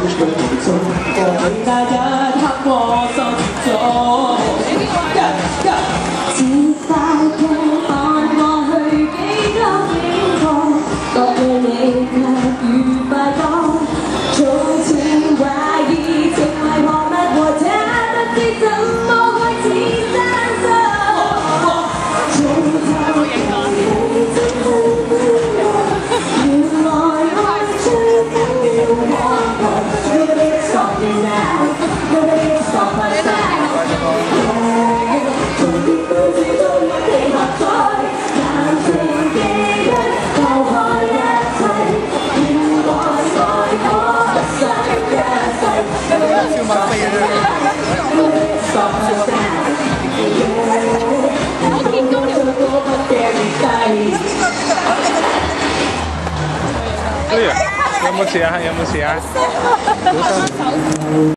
那一刻我心中， 只快嘅看過去幾多景況，覺對你卻愉快多。從前懷疑情為何物和這不知怎麼開始生疏。從頭你真很溫柔，原來愛最緊要過度。Nobody stop me now, nobody stop my style。從結婚始終你合作，談情記憶，拋開一切，原來愛可一生一世。Nobody stop my style。我見到你個不驚低。 有冇事啊？有冇事啊？小心。